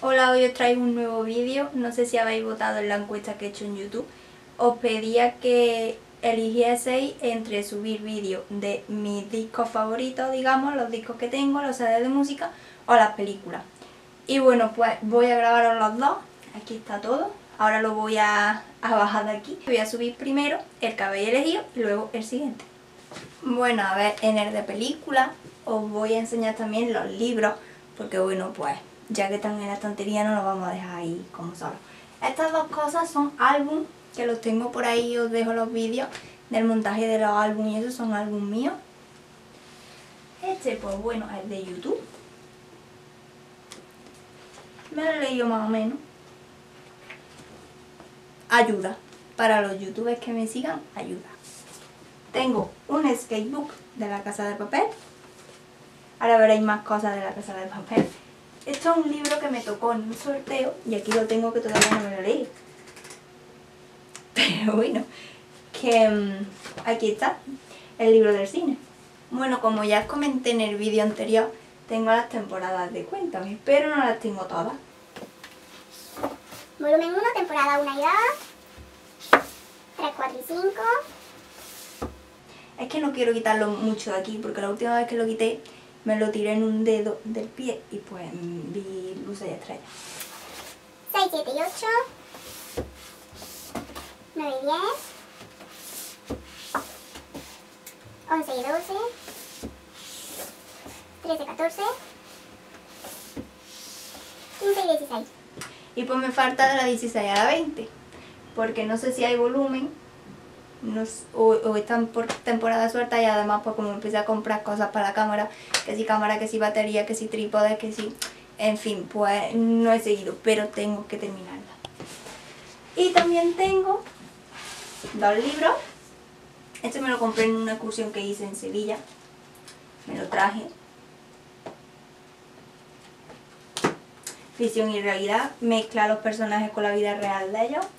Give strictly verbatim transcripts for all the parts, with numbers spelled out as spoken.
Hola, hoy os traigo un nuevo vídeo. No sé si habéis votado en la encuesta que he hecho en YouTube. Os pedía que eligieseis entre subir vídeos de mis discos favoritos, digamos, los discos que tengo, los C Ds de música o las películas. Y bueno, pues voy a grabaros los dos. Aquí está todo. Ahora lo voy a, a bajar de aquí. Voy a subir primero el que habéis elegido y luego el siguiente. Bueno, a ver, en el de película os voy a enseñar también los libros, porque bueno, pues ya que están en la estantería no los vamos a dejar ahí como solos. Estas dos cosas son álbum, que los tengo por ahí, os dejo los vídeos del montaje de los álbumes y esos son álbum míos. Este pues bueno es de YouTube. Me lo he leído más o menos. Ayuda. Para los youtubers que me sigan, ayuda. Tengo un sketchbook de La Casa de Papel. Ahora veréis más cosas de La Casa de Papel. Esto es un libro que me tocó en un sorteo y aquí lo tengo que todavía no me lo leí. Pero bueno, que um, aquí está el libro del cine. Bueno, como ya os comenté en el vídeo anterior, tengo las temporadas de Cuéntame, pero no las tengo todas. Volumen uno, temporada uno y dos, tres, cuatro y cinco. Es que no quiero quitarlo mucho de aquí, porque la última vez que lo quité me lo tiré en un dedo del pie y pues vi luces y estrellas. seis, siete y ocho. nueve y diez. once y doce. trece, catorce. quince y dieciséis. Y pues me falta de la dieciséis a la veinte, porque no sé si hay volumen, no, o, o están por temporada suelta, y además pues como empecé a comprar cosas para la cámara, que si cámara, que si batería, que si trípode, que si... En fin, pues no he seguido, pero tengo que terminarla. Y también tengo dos libros. Este me lo compré en una excursión que hice en Sevilla. Me lo traje. Ficción y realidad. Mezcla los personajes con la vida real de ellos.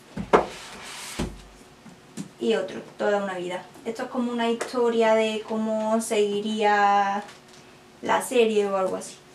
Y otro, Toda una vida. Esto es como una historia de cómo seguiría la serie o algo así.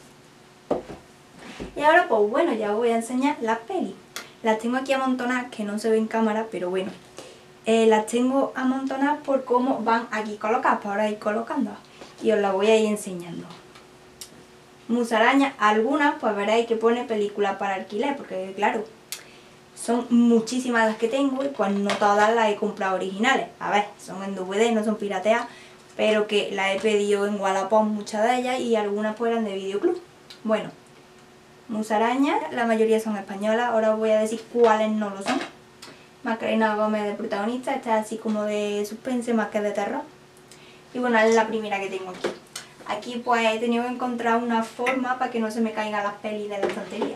Y ahora pues bueno, ya os voy a enseñar las pelis. Las tengo aquí amontonadas, que no se ve en cámara, pero bueno. Eh, las tengo amontonadas por cómo van aquí colocadas, para ahora ir colocándolas. Y os las voy a ir enseñando. Musaraña, algunas pues veréis que pone película para alquiler, porque claro, son muchísimas las que tengo y pues no todas las he comprado originales. A ver, son en D V D, no son pirateadas, pero que las he pedido en Wallapop muchas de ellas y algunas pues eran de Videoclub. Bueno, Musaraña, la mayoría son españolas, ahora os voy a decir cuáles no lo son. Macarena Gómez de protagonista, esta es así como de suspense más que de terror. Y bueno, es la primera que tengo aquí. Aquí pues he tenido que encontrar una forma para que no se me caigan las pelis de la estantería.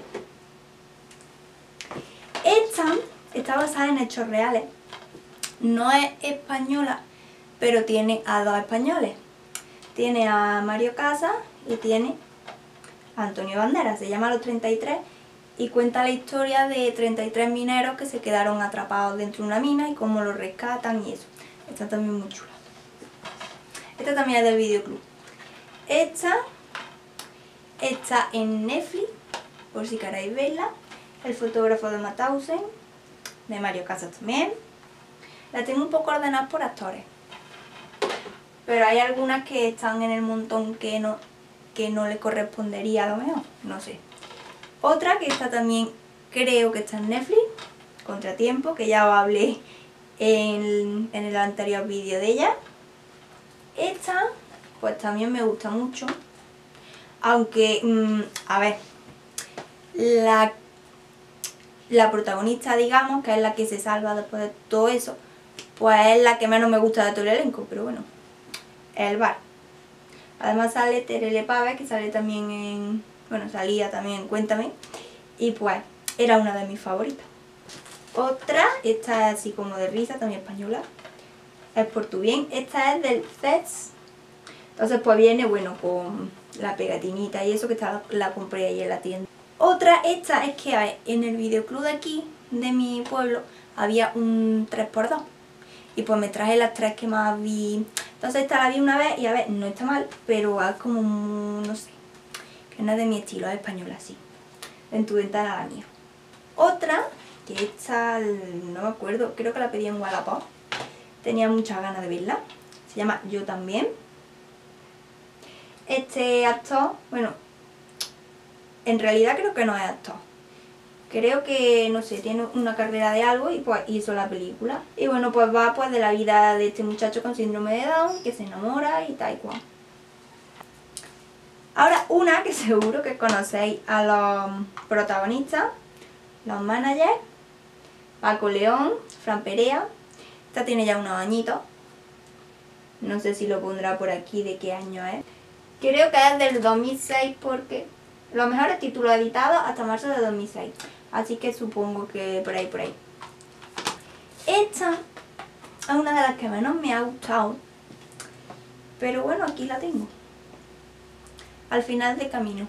Esta está basada en hechos reales. No es española, pero tiene a dos españoles. Tiene a Mario Casas y tiene a Antonio Banderas. Se llama Los treinta y tres y cuenta la historia de treinta y tres mineros que se quedaron atrapados dentro de una mina y cómo los rescatan y eso. Está también muy chula. Esta también es del Videoclub. Esta está en Netflix, por si queréis verla. El fotógrafo de Mauthausen, de Mario Casas también. La tengo un poco ordenada por actores, pero hay algunas que están en el montón que no, que no le correspondería a lo mejor, no sé. Otra que está también, creo que está en Netflix, Contratiempo, que ya os hablé en, en el anterior vídeo de ella. Esta, pues también me gusta mucho, aunque, mmm, a ver, la, la protagonista, digamos, que es la que se salva después de todo eso, pues es la que menos me gusta de todo el elenco, pero bueno, es el bar. Además sale Terele Pave, que sale también en, bueno, salía también en Cuéntame, y pues era una de mis favoritas. Otra, esta es así como de risa, también española, es Por tu bien. Esta es del C E S. Entonces pues viene, bueno, con la pegatinita y eso, que esta la compré ahí en la tienda. Otra, esta es que en el videoclub de aquí, de mi pueblo, había un tres por dos. Y pues me traje las tres que más vi. Entonces esta la vi una vez y a ver, no está mal, pero es como, no sé, que no es de mi estilo, es española así. En tu ventana la mía. Otra, que esta no me acuerdo, creo que la pedí en Wallapop. Tenía muchas ganas de verla. Se llama Yo también. Este actor, bueno, en realidad creo que no es actor. Creo que, no sé, tiene una carrera de algo y pues hizo la película. Y bueno, pues va pues de la vida de este muchacho con síndrome de Down, que se enamora y tal y cual. Ahora una que seguro que conocéis a los protagonistas, los managers, Paco León, Fran Perea. Esta tiene ya unos añitos. No sé si lo pondrá por aquí de qué año es. Creo que es del dos mil seis porque los mejores títulos editados hasta marzo de dos mil seis. Así que supongo que por ahí, por ahí. Esta es una de las que menos me ha gustado. Pero bueno, aquí la tengo. Al final del camino.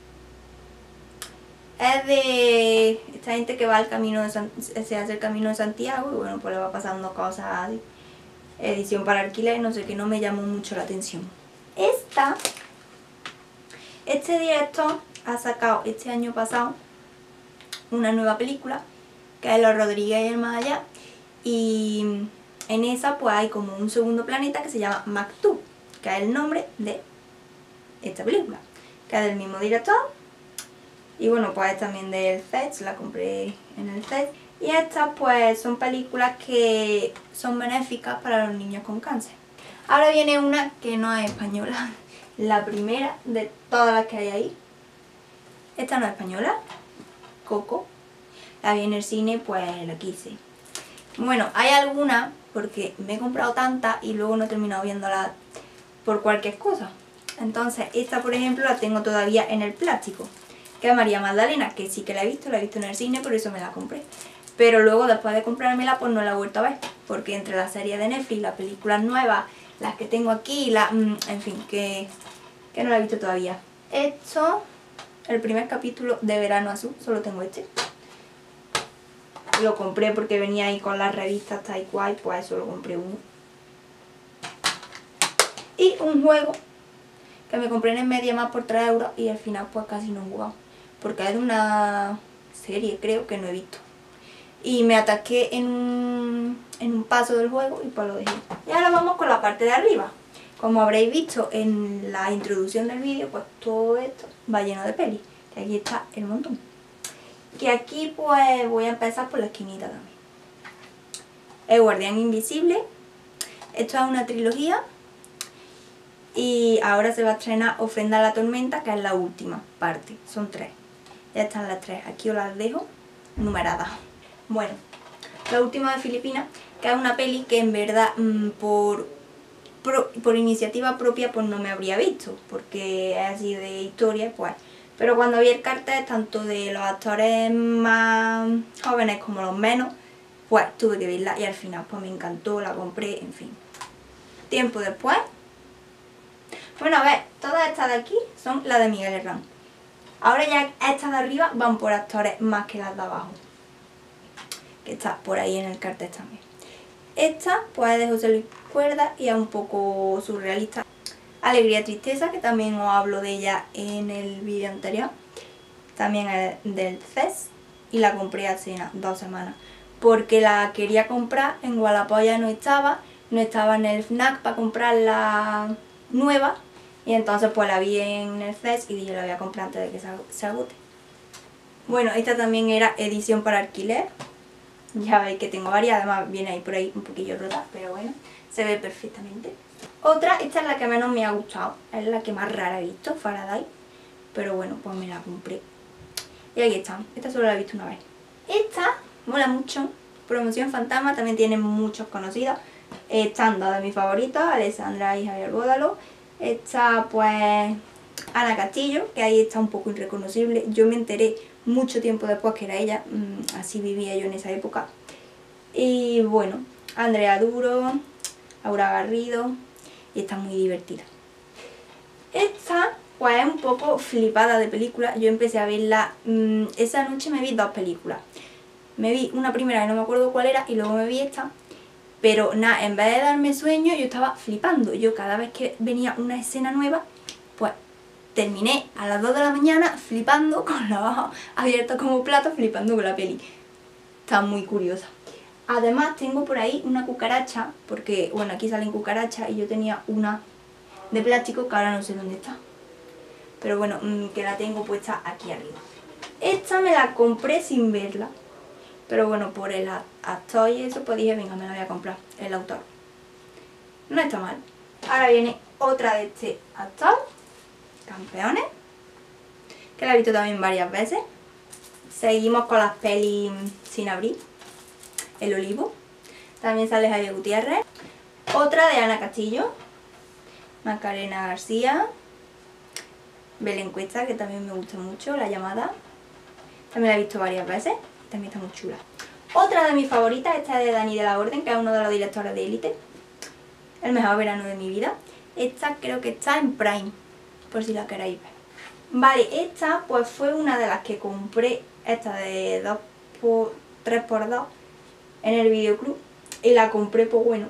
Es de esta gente que va al camino de San, se hace el camino de Santiago y bueno, pues le va pasando cosas. Edición para alquiler, no sé, que no me llamó mucho la atención. Esta, este director ha sacado este año pasado una nueva película, que es Los Rodríguez y el Más Allá, y en esa pues hay como un segundo planeta que se llama Maktub, que es el nombre de esta película, que es del mismo director, y bueno, pues es también del C E S, la compré en el C E S. Y estas pues son películas que son benéficas para los niños con cáncer. Ahora viene una que no es española, la primera de todas las que hay ahí. Esta no es española, Coco. La vi en el cine, pues la quise. Bueno, hay algunas, porque me he comprado tantas y luego no he terminado viéndolas por cualquier cosa. Entonces esta por ejemplo la tengo todavía en el plástico, que es María Magdalena, que sí que la he visto, la he visto en el cine, por eso me la compré. Pero luego después de comprármela pues no la he vuelto a ver, porque entre las series de Netflix, las películas nuevas, las que tengo aquí, la, en fin, que, que no la he visto todavía. Esto, el primer capítulo de Verano Azul, solo tengo este. Lo compré porque venía ahí con las revistas tal y cual, pues solo compré uno. Y un juego que me compré en el MediaMarkt por tres euros y al final pues casi no he jugado, porque es de una serie, creo, que no he visto. Y me atasqué en un, en un paso del juego y pues lo dejé. Y ahora vamos con la parte de arriba. Como habréis visto en la introducción del vídeo, pues todo esto va lleno de pelis. Y aquí está el montón. Que aquí pues voy a empezar por la esquinita también. El Guardián Invisible. Esto es una trilogía. Y ahora se va a estrenar Ofrenda a la Tormenta, que es la última parte. Son tres. Ya están las tres. Aquí os las dejo numeradas. Bueno, la última de Filipinas, que es una peli que en verdad mmm, por, por, por iniciativa propia pues no me habría visto, porque es así de historia, pues. Pero cuando vi el cartel, tanto de los actores más jóvenes como los menos, pues tuve que verla y al final pues me encantó, la compré, en fin. Tiempo después, bueno, a ver, todas estas de aquí son las de Miguel Herrán. Ahora ya estas de arriba van por actores más que las de abajo, que está por ahí en el cartel también. Esta pues es de José Luis Cuerda y es un poco surrealista. Alegría Tristeza, que también os hablo de ella en el vídeo anterior, también es del C E S y la compré hace dos semanas porque la quería comprar, en Wallapop ya no estaba, no estaba en el FNAC para comprar la nueva y entonces pues la vi en el C E S y dije la voy a comprar antes de que se agote. Bueno, esta también era edición para alquiler. Ya veis que tengo varias, además viene ahí por ahí un poquillo rota, pero bueno, se ve perfectamente. Otra, esta es la que menos me ha gustado, es la que más rara he visto, Faraday, pero bueno, pues me la compré. Y aquí está, esta solo la he visto una vez. Esta mola mucho, Promoción Fantasma, también tiene muchos conocidos. Están dos de mis favoritos, Alessandra y Javier Bódalo. Está pues Ana Castillo, que ahí está un poco irreconocible. Yo me enteré mucho tiempo después que era ella, así vivía yo en esa época. Y bueno, Andrea Duro, Aura Garrido, y está muy divertida. Esta pues es un poco flipada de película. Yo empecé a verla, mmm, esa noche me vi dos películas. Me vi una primera que no me acuerdo cuál era y luego me vi esta. Pero nada, en vez de darme sueño yo estaba flipando. Yo cada vez que venía una escena nueva, pues terminé a las dos de la mañana flipando con los ojos abiertos como platos, flipando con la peli. Está muy curiosa. Además tengo por ahí una cucaracha, porque bueno, aquí salen cucarachas y yo tenía una de plástico que ahora no sé dónde está. Pero bueno, que la tengo puesta aquí arriba. Esta me la compré sin verla. Pero bueno, por el actor y eso, pues dije, venga, me la voy a comprar, el autor. No está mal. Ahora viene otra de este actor, Campeones, que la he visto también varias veces. Seguimos con las pelis sin abrir. El Olivo. También sale Javier Gutiérrez. Otra de Ana Castillo, Macarena García, Belén Cuesta, que también me gusta mucho, La Llamada. También la he visto varias veces. También está muy chula. Otra de mis favoritas, esta es de Dani de la Orden, que es uno de los directores de Élite. El mejor verano de mi vida. Esta creo que está en Prime, por si la queréis ver. Vale, esta pues fue una de las que compré, esta de dos por tres por dos en el videoclub. Y la compré, pues bueno.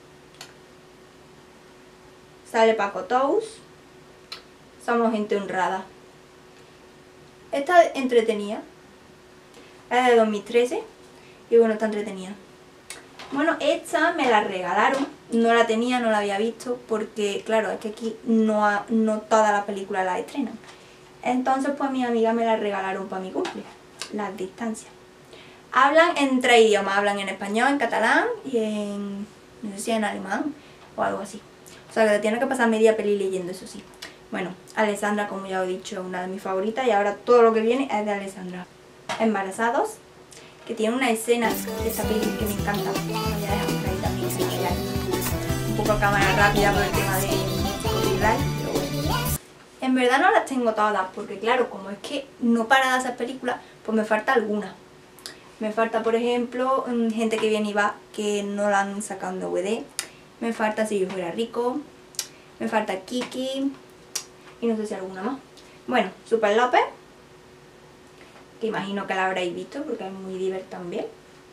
Sale Paco Tous. Somos gente honrada. Esta entretenida. Es de dos mil trece y bueno, está entretenida. Bueno, esta me la regalaron, no la tenía, no la había visto, porque claro, es que aquí no, ha, no todas las películas las estrenan. Entonces pues mis amigas me la regalaron para mi cumple, Las Distancias. Hablan en tres idiomas, hablan en español, en catalán y en, no sé si en alemán o algo así. O sea que te tienes que pasar media peli leyendo, eso sí. Bueno, Alessandra, como ya os he dicho, es una de mis favoritas y ahora todo lo que viene es de Alessandra. Embarazados, que tiene una escena de esta peli que me encanta. Voy a dejar por ahí también, si queréis. Un poco a cámara rápida por el tema de copyright, pero bueno. En verdad no las tengo todas, porque claro, como es que no para de hacer películas, pues me falta alguna. Me falta, por ejemplo, Gente que viene y va, que no la han sacado en D V D. Me falta Si yo fuera rico. Me falta Kiki. Y no sé si alguna más. Bueno, Super López, que imagino que la habréis visto porque es muy divertida también.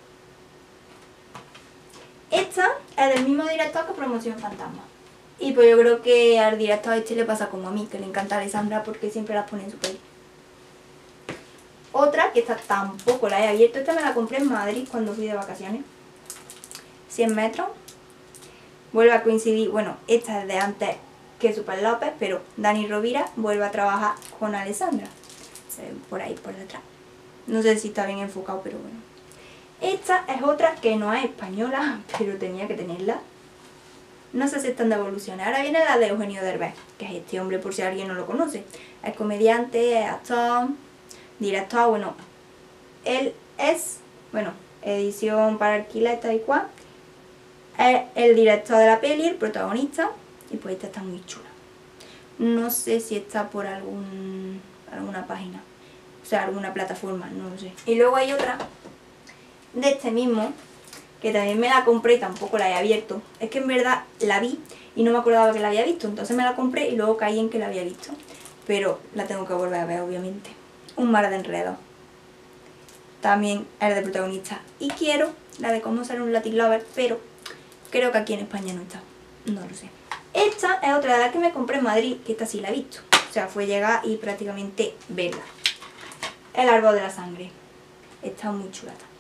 Esta es del mismo director que Promoción Fantasma. Y pues yo creo que al director este le pasa como a mí, que le encanta a Alessandra porque siempre las pone en su peli. Otra, que esta tampoco la he abierto, esta me la compré en Madrid cuando fui de vacaciones. cien metros. Vuelve a coincidir, bueno, esta es de antes que Super López, pero Dani Rovira vuelve a trabajar con Alessandra. Se ven por ahí, por detrás. No sé si está bien enfocado, pero bueno. Esta es otra que no es española, pero tenía que tenerla. No sé si están de evoluciones. Ahora viene la de Eugenio Derbez, que es este hombre por si alguien no lo conoce. Es comediante, es actor, director, bueno. Él es, bueno, edición para alquiler tal y cual. Es el director de la peli, el protagonista. Y pues esta está muy chula. No sé si está por algún alguna página. O sea, alguna plataforma, no lo sé. Y luego hay otra de este mismo, que también me la compré y tampoco la he abierto. Es que en verdad la vi y no me acordaba que la había visto. Entonces me la compré y luego caí en que la había visto. Pero la tengo que volver a ver, obviamente. Un mar de enredos. También es de protagonista. Y quiero la de Cómo ser un Latin Lover, pero creo que aquí en España no está. No lo sé. Esta es otra de las que me compré en Madrid, que esta sí la he visto. O sea, fue llegar y prácticamente verla. El árbol de la sangre. Está muy chula también.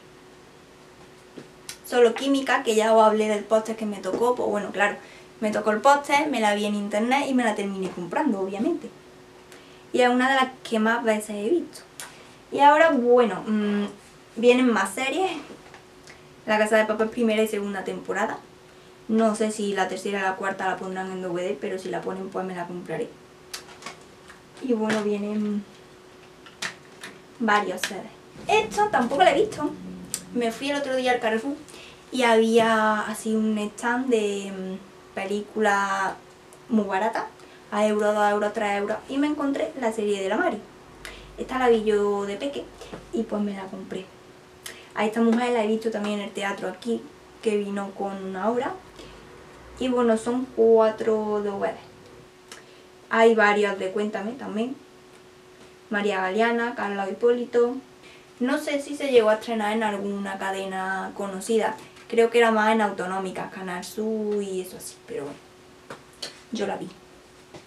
Solo Química, que ya os hablé del póster que me tocó. Pues bueno, claro, me tocó el póster, me la vi en internet y me la terminé comprando, obviamente. Y es una de las que más veces he visto. Y ahora, bueno, mmm, vienen más series. La Casa de Papel primera y segunda temporada. No sé si la tercera y la cuarta la pondrán en D V D, pero si la ponen pues me la compraré. Y bueno, vienen varios series. Esto tampoco lo he visto. Me fui el otro día al Carrefour y había así un stand de mmm, películas muy baratas, a euro, dos euros, tres euros, y me encontré la serie de la Mari. Esta la vi yo de peque y pues me la compré. A esta mujer la he visto también en el teatro aquí, que vino con una obra. Y bueno, son cuatro D V D. Hay varios de Cuéntame también. María Galeana, Carla Hipólito. No sé si se llegó a estrenar en alguna cadena conocida. Creo que era más en autonómicas, Canal Sur y eso así, pero bueno, yo la vi.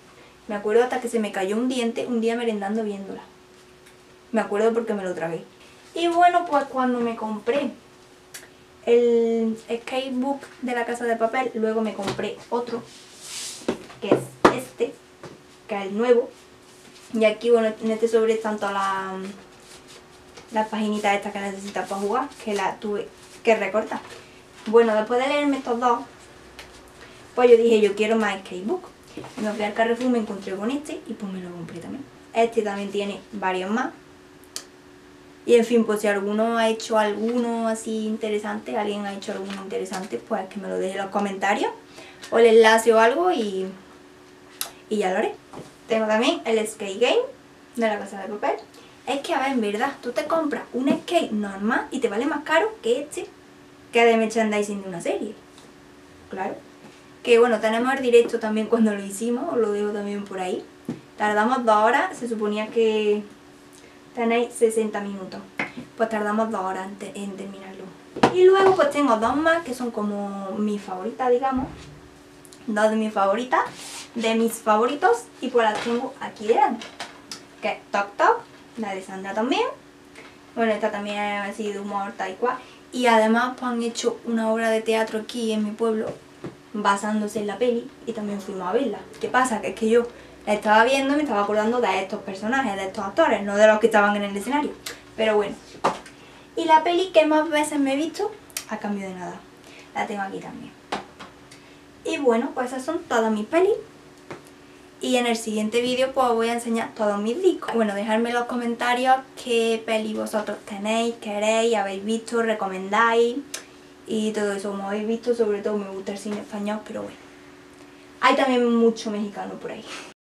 Me acuerdo hasta que se me cayó un diente un día merendando viéndola. Me acuerdo porque me lo tragué. Y bueno, pues cuando me compré el sketchbook de La Casa de Papel, luego me compré otro, que es este, que es el nuevo. Y aquí, bueno, en este sobre están todas las, las paginitas estas que necesitas para jugar, que las tuve que recortar. Bueno, después de leerme estos dos, pues yo dije, yo quiero más sketchbook. Me fui al Carrefour, me encontré con este y pues me lo compré también. Este también tiene varios más. Y en fin, pues si alguno ha hecho alguno así interesante, alguien ha hecho alguno interesante, pues que me lo deje en los comentarios o el enlace o algo y, y ya lo haré. Tengo también el Skate Game de La Casa de Papel. Es que a ver, en verdad, tú te compras un skate normal y te vale más caro que este, que es de merchandising de una serie. Claro. Que bueno, tenemos el directo también cuando lo hicimos, os lo dejo también por ahí. Tardamos dos horas, se suponía que tenéis sesenta minutos. Pues tardamos dos horas en, te en terminarlo. Y luego pues tengo dos más que son como mis favoritas, digamos. Dos de mis favoritas, de mis favoritos, y pues las tengo aquí delante. Que es Toc Toc, la de Sandra también. Bueno, esta también es así de humor tal cual. Y además pues han hecho una obra de teatro aquí en mi pueblo, basándose en la peli, y también fuimos a verla. ¿Qué pasa? Que es que yo la estaba viendo y me estaba acordando de estos personajes, de estos actores, no de los que estaban en el escenario. Pero bueno. Y la peli que más veces me he visto, a cambio de nada. La tengo aquí también. Y bueno, pues esas son todas mis pelis. Y en el siguiente vídeo pues os voy a enseñar todos mis discos. Bueno, dejadme en los comentarios qué peli vosotros tenéis, queréis, habéis visto, recomendáis. Y todo eso, como habéis visto, sobre todo me gusta el cine español, pero bueno. Hay también mucho mexicano por ahí.